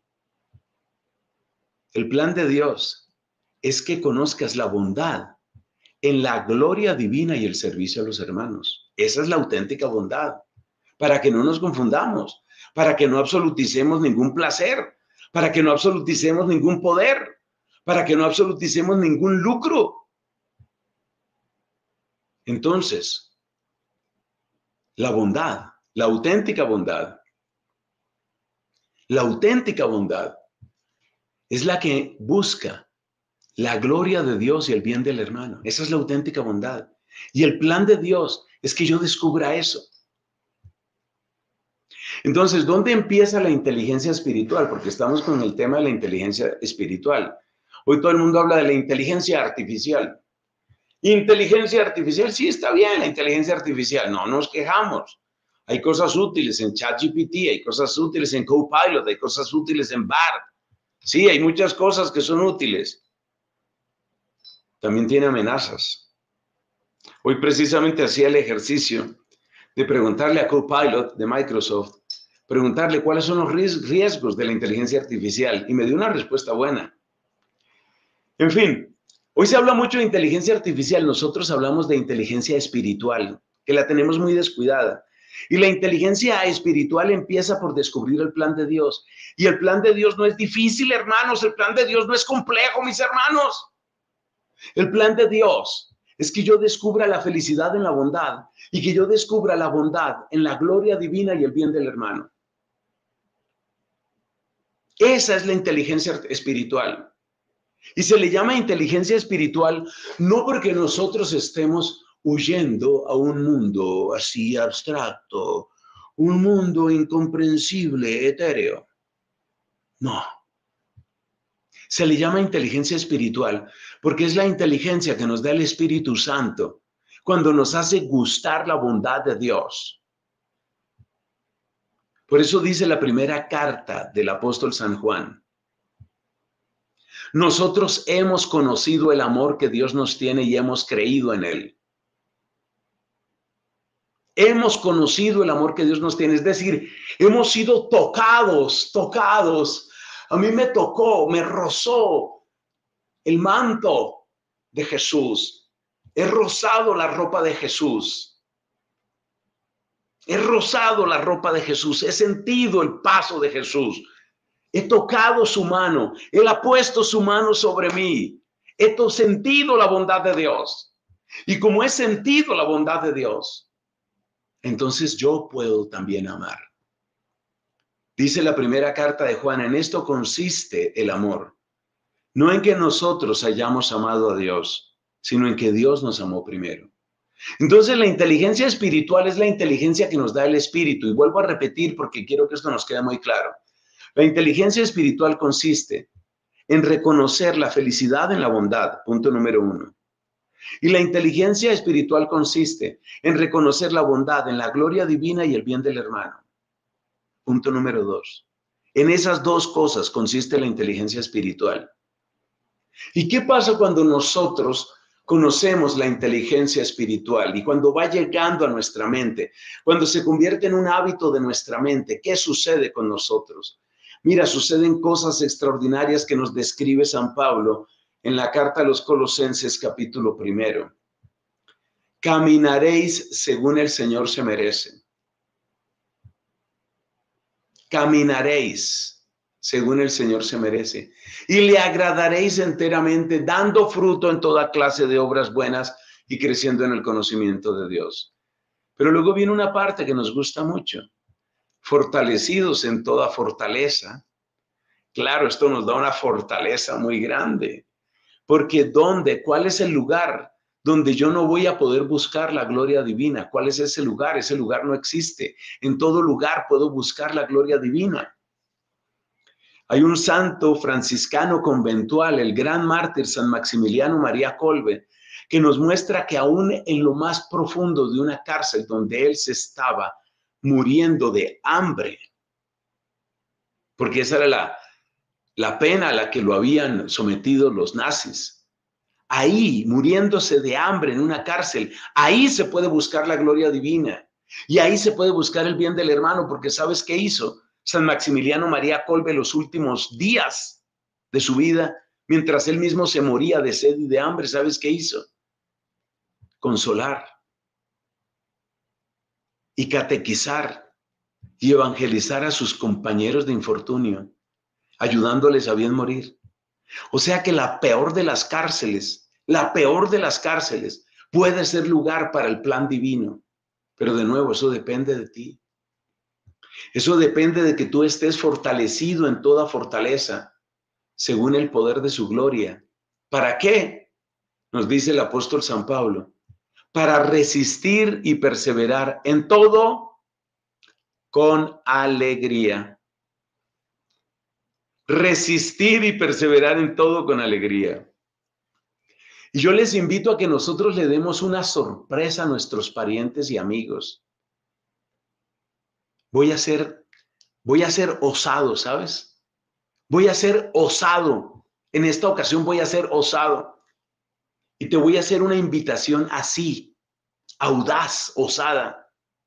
El plan de Dios es que conozcas la bondad en la gloria divina y el servicio a los hermanos. Esa es la auténtica bondad. Para que no nos confundamos, para que no absoluticemos ningún placer, para que no absoluticemos ningún poder, para que no absoluticemos ningún lucro. Entonces, la bondad, la auténtica bondad es la que busca la gloria de Dios y el bien del hermano. Esa es la auténtica bondad. Y el plan de Dios es que yo descubra eso. Entonces, ¿dónde empieza la inteligencia espiritual? Porque estamos con el tema de la inteligencia espiritual. Hoy todo el mundo habla de la inteligencia artificial. Inteligencia artificial, sí, está bien la inteligencia artificial, no nos quejamos. Hay cosas útiles en ChatGPT, hay cosas útiles en Copilot, hay cosas útiles en Bard. Sí, hay muchas cosas que son útiles. También tiene amenazas. Hoy precisamente hacía el ejercicio de preguntarle a Copilot de Microsoft, preguntarle cuáles son los riesgos de la inteligencia artificial y me dio una respuesta buena. En fin, hoy se habla mucho de inteligencia artificial, nosotros hablamos de inteligencia espiritual, que la tenemos muy descuidada. Y la inteligencia espiritual empieza por descubrir el plan de Dios. Y el plan de Dios no es difícil, hermanos, el plan de Dios no es complejo, mis hermanos. El plan de Dios es que yo descubra la felicidad en la bondad y que yo descubra la bondad en la gloria divina y el bien del hermano. Esa es la inteligencia espiritual. Y se le llama inteligencia espiritual no porque nosotros estemos huyendo a un mundo así abstracto, un mundo incomprensible, etéreo. No. Se le llama inteligencia espiritual porque es la inteligencia que nos da el Espíritu Santo cuando nos hace gustar la bondad de Dios. Por eso dice la primera carta del apóstol San Juan. Nosotros hemos conocido el amor que Dios nos tiene y hemos creído en él. Hemos conocido el amor que Dios nos tiene, es decir, hemos sido tocados. A mí me tocó, me rozó el manto de Jesús. He rozado la ropa de Jesús. He rozado la ropa de Jesús. He sentido el paso de Jesús. He tocado su mano. Él ha puesto su mano sobre mí. He sentido la bondad de Dios. Y como he sentido la bondad de Dios, entonces yo puedo también amar. Dice la primera carta de Juan, en esto consiste el amor. No en que nosotros hayamos amado a Dios, sino en que Dios nos amó primero. Entonces la inteligencia espiritual es la inteligencia que nos da el Espíritu. Y vuelvo a repetir porque quiero que esto nos quede muy claro. La inteligencia espiritual consiste en reconocer la felicidad en la bondad, punto número 1. Y la inteligencia espiritual consiste en reconocer la bondad en la gloria divina y el bien del hermano. Punto número 2. En esas dos cosas consiste la inteligencia espiritual. ¿Y qué pasa cuando nosotros conocemos la inteligencia espiritual y cuando va llegando a nuestra mente, cuando se convierte en un hábito de nuestra mente? ¿Qué sucede con nosotros? Mira, suceden cosas extraordinarias que nos describe San Pablo en la carta a los Colosenses, capítulo 1. Caminaréis según el Señor se merece. Caminaréis según el Señor se merece. Y le agradaréis enteramente, dando fruto en toda clase de obras buenas y creciendo en el conocimiento de Dios. Pero luego viene una parte que nos gusta mucho. Fortalecidos en toda fortaleza. Claro, esto nos da una fortaleza muy grande. Porque ¿dónde? ¿Cuál es el lugar donde yo no voy a poder buscar la gloria divina. ¿Cuál es ese lugar? Ese lugar no existe. En todo lugar puedo buscar la gloria divina. Hay un santo franciscano conventual, el gran mártir San Maximiliano María Kolbe, que nos muestra que aún en lo más profundo de una cárcel donde él se estaba muriendo de hambre, porque esa era la pena a la que lo habían sometido los nazis, ahí, muriéndose de hambre en una cárcel, ahí se puede buscar la gloria divina y ahí se puede buscar el bien del hermano, porque ¿sabes qué hizo San Maximiliano María Kolbe los últimos días de su vida? Mientras él mismo se moría de sed y de hambre, ¿sabes qué hizo? Consolar y catequizar y evangelizar a sus compañeros de infortunio, ayudándoles a bien morir. O sea que la peor de las cárceles puede ser lugar para el plan divino. Pero de nuevo, eso depende de ti. Eso depende de que tú estés fortalecido en toda fortaleza, según el poder de su gloria. ¿Para qué? Nos dice el apóstol San Pablo. Para resistir y perseverar en todo con alegría. Resistir y perseverar en todo con alegría. Y yo les invito a que nosotros le demos una sorpresa a nuestros parientes y amigos. Voy a ser osado, ¿sabes? Voy a ser osado. En esta ocasión voy a ser osado. Y te voy a hacer una invitación así, audaz, osada.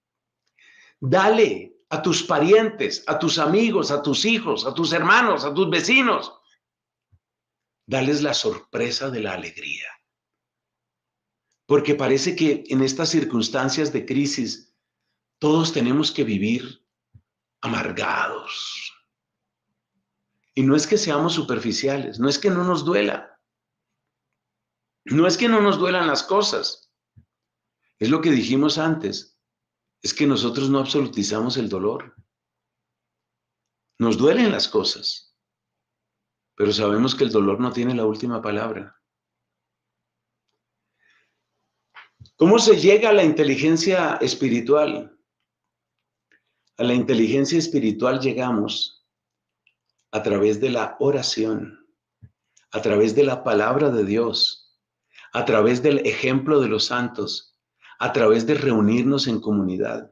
Dale a tus parientes, a tus amigos, a tus hijos, a tus hermanos, a tus vecinos. Dales la sorpresa de la alegría. Porque parece que en estas circunstancias de crisis, todos tenemos que vivir amargados. Y no es que seamos superficiales, no es que no nos duela. No es que no nos duelan las cosas. Es lo que dijimos antes. Es que nosotros no absolutizamos el dolor. Nos duelen las cosas, pero sabemos que el dolor no tiene la última palabra. ¿Cómo se llega a la inteligencia espiritual? A la inteligencia espiritual llegamos a través de la oración, a través de la palabra de Dios, a través del ejemplo de los santos, a través de reunirnos en comunidad.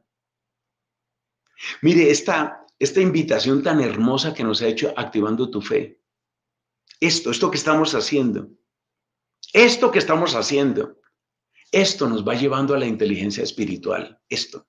Mire, esta invitación tan hermosa que nos ha hecho Activando tu Fe. Esto que estamos haciendo, esto nos va llevando a la inteligencia espiritual, esto.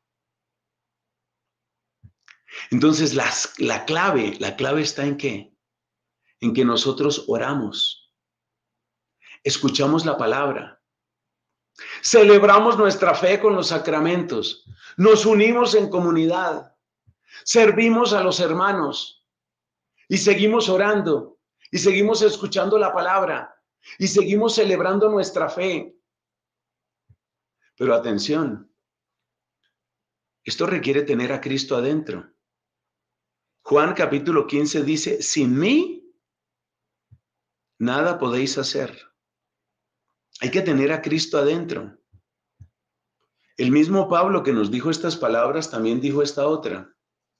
Entonces, la clave está ¿en qué? En que nosotros oramos, escuchamos la palabra, celebramos nuestra fe con los sacramentos, nos unimos en comunidad, servimos a los hermanos y seguimos orando y seguimos escuchando la palabra y seguimos celebrando nuestra fe. Pero atención, esto requiere tener a Cristo adentro. Juan capítulo 15 dice, sin mí, nada podéis hacer. Hay que tener a Cristo adentro. El mismo Pablo que nos dijo estas palabras también dijo esta otra.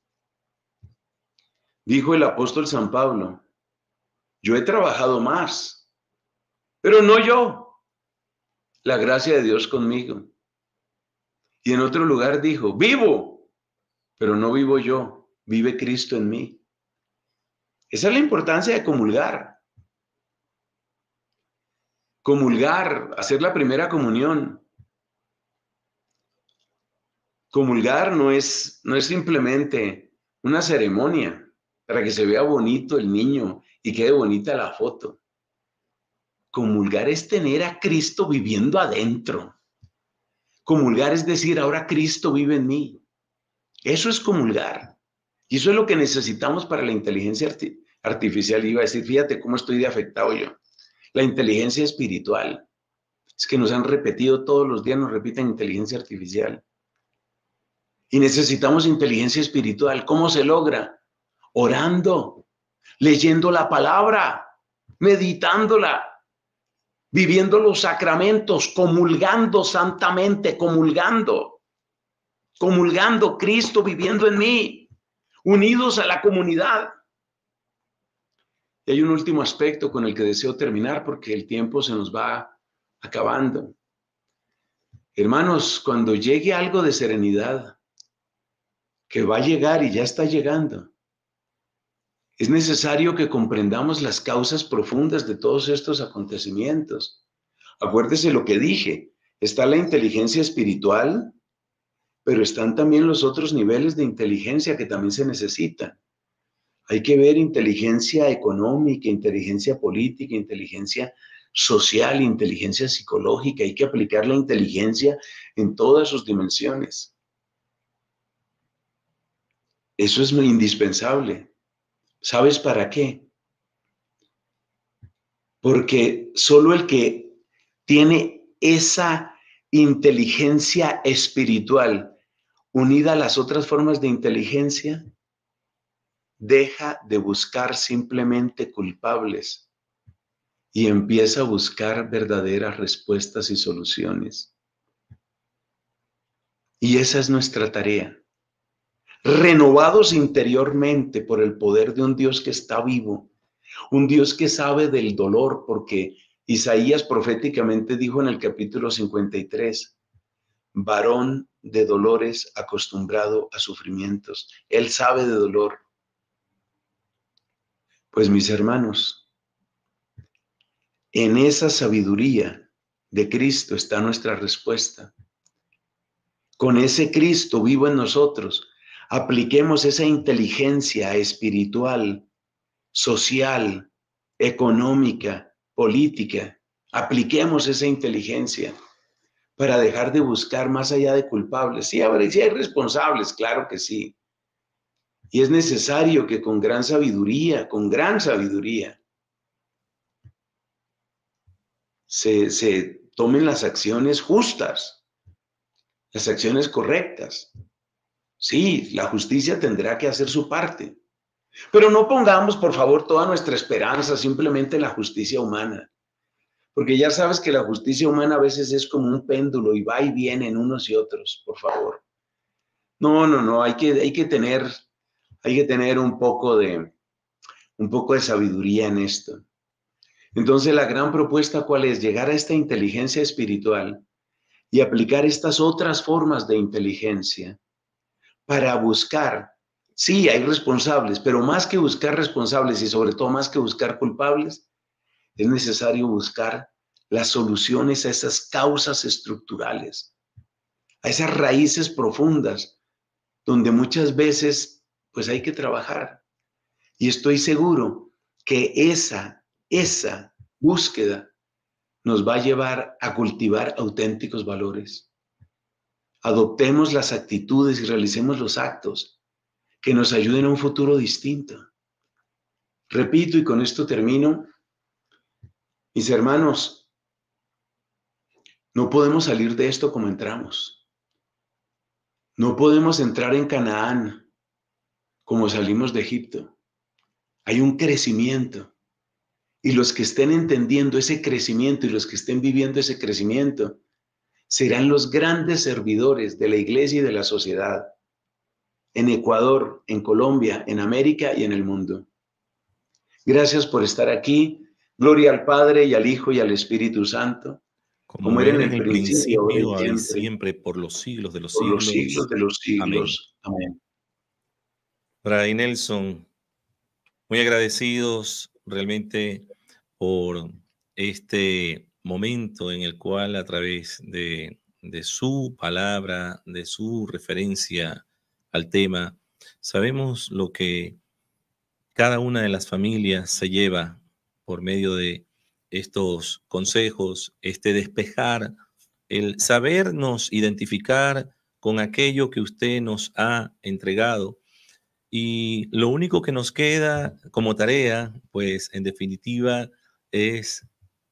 Dijo el apóstol San Pablo, yo he trabajado más, pero no yo, la gracia de Dios conmigo. Y en otro lugar dijo, vivo, pero no vivo yo, vive Cristo en mí. Esa es la importancia de comulgar. Comulgar, hacer la primera comunión. Comulgar no es simplemente una ceremonia para que se vea bonito el niño y quede bonita la foto. Comulgar es tener a Cristo viviendo adentro. Comulgar es decir, ahora Cristo vive en mí. Eso es comulgar. Y eso es lo que necesitamos para la inteligencia artificial. Iba a decir, fíjate cómo estoy de afectado yo. La inteligencia espiritual. Es que nos han repetido todos los días, nos repiten inteligencia artificial. Y necesitamos inteligencia espiritual. ¿Cómo se logra? Orando, leyendo la palabra, meditándola. viviendo los sacramentos, comulgando santamente, comulgando, Cristo viviendo en mí, unidos a la comunidad. Y hay un último aspecto con el que deseo terminar porque el tiempo se nos va acabando. Hermanos, cuando llegue algo de serenidad, que va a llegar y ya está llegando, es necesario que comprendamos las causas profundas de todos estos acontecimientos. Acuérdese lo que dije, está la inteligencia espiritual, pero están también los otros niveles de inteligencia que también se necesitan. Hay que ver inteligencia económica, inteligencia política, inteligencia social, inteligencia psicológica. Hay que aplicar la inteligencia en todas sus dimensiones. Eso es muy indispensable. ¿Sabes para qué? Porque solo el que tiene esa inteligencia espiritual unida a las otras formas de inteligencia, deja de buscar simplemente culpables y empieza a buscar verdaderas respuestas y soluciones. Y esa es nuestra tarea. Renovados interiormente por el poder de un Dios que está vivo, un Dios que sabe del dolor, porque Isaías proféticamente dijo en el capítulo 53, varón de dolores acostumbrado a sufrimientos. Él sabe de dolor. Pues mis hermanos, en esa sabiduría de Cristo está nuestra respuesta. Con ese Cristo vivo en nosotros, apliquemos esa inteligencia espiritual, social, económica, política. Apliquemos esa inteligencia para dejar de buscar más allá de culpables. Sí, hay responsables, claro que sí. Y es necesario que con gran sabiduría, se tomen las acciones justas, las acciones correctas. Sí, la justicia tendrá que hacer su parte, pero no pongamos, por favor, toda nuestra esperanza simplemente en la justicia humana, porque ya sabes que la justicia humana a veces es como un péndulo y va y viene en unos y otros, por favor. No, hay que tener un poco de sabiduría en esto. Entonces, la gran propuesta, ¿cuál es? Llegar a esta inteligencia espiritual y aplicar estas otras formas de inteligencia para buscar, sí, hay responsables, pero más que buscar responsables y sobre todo más que buscar culpables, es necesario buscar las soluciones a esas causas estructurales, a esas raíces profundas, donde muchas veces pues hay que trabajar. Y estoy seguro que esa búsqueda nos va a llevar a cultivar auténticos valores. Adoptemos las actitudes y realicemos los actos que nos ayuden a un futuro distinto. Repito, y con esto termino, mis hermanos, no podemos salir de esto como entramos. No podemos entrar en Canaán como salimos de Egipto. Hay un crecimiento. Y los que estén entendiendo ese crecimiento y los que estén viviendo ese crecimiento serán los grandes servidores de la iglesia y de la sociedad. En Ecuador, en Colombia, en América y en el mundo. Gracias por estar aquí. Gloria al Padre y al Hijo y al Espíritu Santo, como era en el principio, ahora y siempre, por los siglos de los por siglos. los siglos de los siglos. Amén. Amén. Fray Nelson, muy agradecidos realmente por este momento en el cual a través de su palabra, de su referencia al tema, sabemos lo que cada una de las familias se lleva por medio de estos consejos, este despejar, el sabernos identificar con aquello que usted nos ha entregado. Y lo único que nos queda como tarea, pues en definitiva, es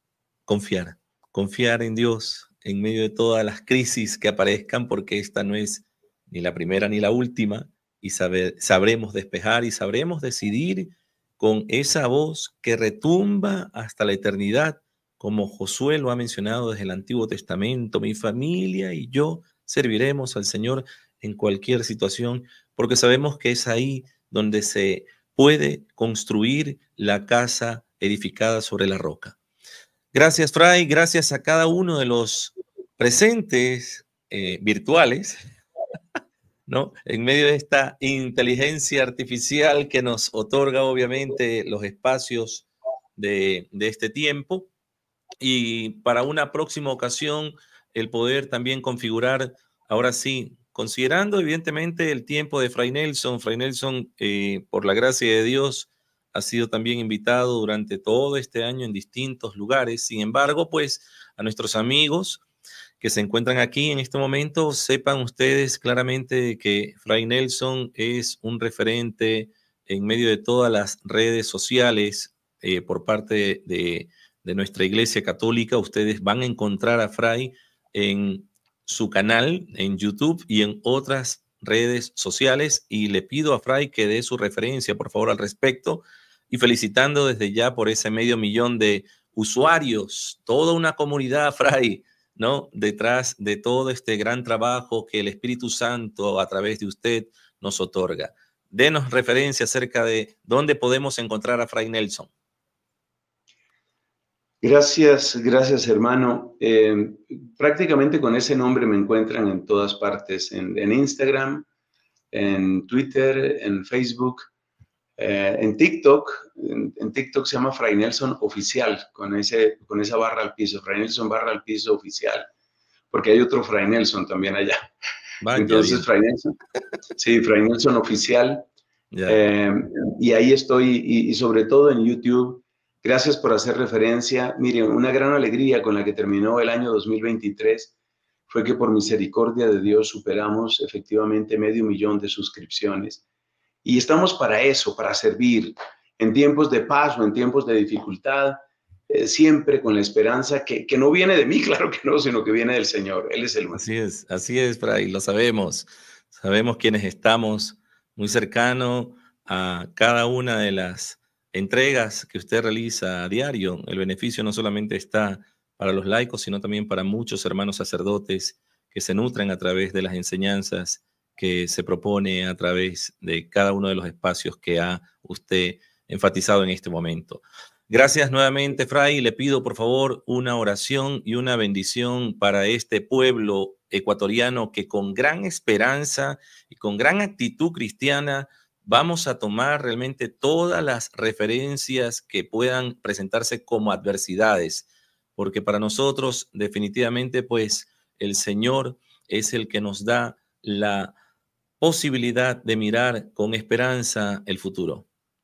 confiar en Dios en medio de todas las crisis que aparezcan, porque esta no es ni la primera ni la última, y sabremos despejar y sabremos decidir con esa voz que retumba hasta la eternidad como Josué lo ha mencionado desde el Antiguo Testamento, mi familia y yo serviremos al Señor en cualquier situación, porque sabemos que es ahí donde se puede construir la casa edificada sobre la roca. Gracias, Fray, gracias a cada uno de los presentes virtuales, ¿no? En medio de esta inteligencia artificial que nos otorga obviamente los espacios de este tiempo, y para una próxima ocasión el poder también configurar, ahora sí, considerando evidentemente el tiempo de Fray Nelson. Fray Nelson, por la gracia de Dios, ha sido también invitado durante todo este año en distintos lugares. Sin embargo, pues a nuestros amigos que se encuentran aquí en este momento, sepan ustedes claramente que Fray Nelson es un referente en medio de todas las redes sociales por parte de nuestra Iglesia Católica. Ustedes van a encontrar a Fray en su canal en YouTube y en otras redes sociales, y le pido a Fray que dé su referencia, por favor, al respecto, y felicitando desde ya por ese 500.000 de usuarios, toda una comunidad, Fray, ¿no? Detrás de todo este gran trabajo que el Espíritu Santo a través de usted nos otorga. Denos referencia acerca de dónde podemos encontrar a Fray Nelson. Gracias, gracias hermano. Prácticamente con ese nombre me encuentran en todas partes, en Instagram, en Twitter, en Facebook, en TikTok. En TikTok se llama Fray Nelson Oficial, con esa barra al piso, Fray Nelson barra al piso oficial, porque hay otro Fray Nelson también allá. Vaya, Entonces, bien. Fray Nelson, sí, Fray Nelson Oficial. Ya. Y ahí estoy, y sobre todo en YouTube. Gracias por hacer referencia. Miren, una gran alegría con la que terminó el año 2023 fue que por misericordia de Dios superamos efectivamente 500.000 de suscripciones. Y estamos para eso, para servir en tiempos de paz o en tiempos de dificultad, siempre con la esperanza que no viene de mí, claro que no, sino que viene del Señor. Él es el único. Así es, Fray, lo sabemos. Sabemos quienes estamos muy cercano a cada una de las entregas que usted realiza a diario. El beneficio no solamente está para los laicos, sino también para muchos hermanos sacerdotes que se nutren a través de las enseñanzas que se propone a través de cada uno de los espacios que ha usted enfatizado en este momento. Gracias nuevamente, Fray. Le pido, por favor, una oración y una bendición para este pueblo ecuatoriano que con gran esperanza y con gran actitud cristiana vamos a tomar realmente todas las referencias que puedan presentarse como adversidades, porque para nosotros definitivamente pues el Señor es el que nos da la posibilidad de mirar con esperanza el futuro.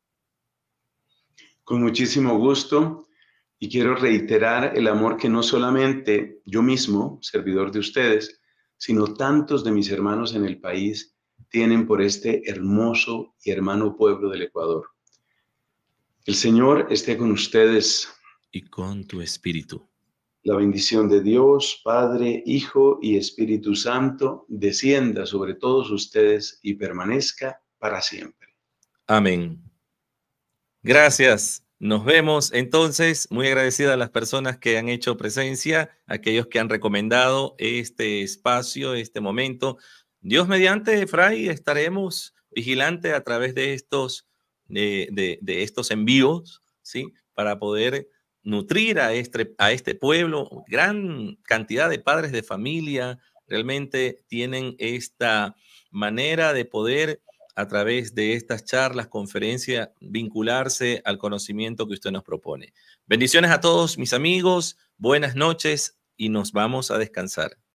Con muchísimo gusto, y quiero reiterar el amor que no solamente yo mismo, servidor de ustedes, sino tantos de mis hermanos en el país tienen por este hermoso y hermano pueblo del Ecuador. El Señor esté con ustedes. Y con tu espíritu. La bendición de Dios, Padre, Hijo y Espíritu Santo, descienda sobre todos ustedes y permanezca para siempre. Amén. Gracias. Nos vemos entonces. Muy agradecida a las personas que han hecho presencia, aquellos que han recomendado este espacio, este momento. Dios mediante, Fray, estaremos vigilantes a través de estos, de estos envíos, ¿sí? Para poder nutrir a este pueblo. Gran cantidad de padres de familia realmente tienen esta manera de poder, a través de estas charlas, conferencias, vincularse al conocimiento que usted nos propone. Bendiciones a todos mis amigos, buenas noches y nos vamos a descansar.